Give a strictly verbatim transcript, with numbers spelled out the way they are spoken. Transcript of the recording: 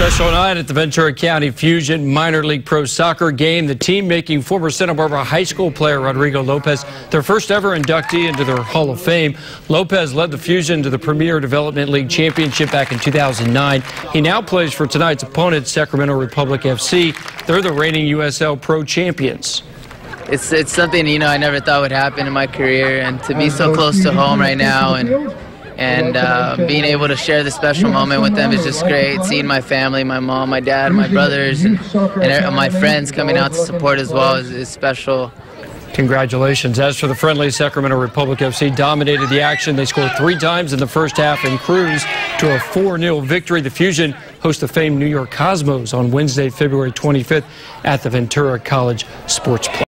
Special night at the Ventura County Fusion Minor League Pro Soccer game. The team making former Santa Barbara High School player Rodrigo Lopez their first ever inductee into their Hall of Fame. Lopez led the Fusion to the Premier Development League Championship back in two thousand nine. He now plays for tonight's opponent, Sacramento Republic F C. They're the reigning U S L Pro champions. It's, it's something, you know, I never thought would happen in my career, and to be so close to home right now and And uh, being able to share this special moment with them is just great. Seeing my family, my mom, my dad, my brothers, and, and my friends coming out to support as well is, is special. Congratulations. As for the friendly, Sacramento Republic F C dominated the action. They scored three times in the first half and cruised to a four nil victory. The Fusion host the famed New York Cosmos on Wednesday, February twenty-fifth at the Ventura College Sports Park.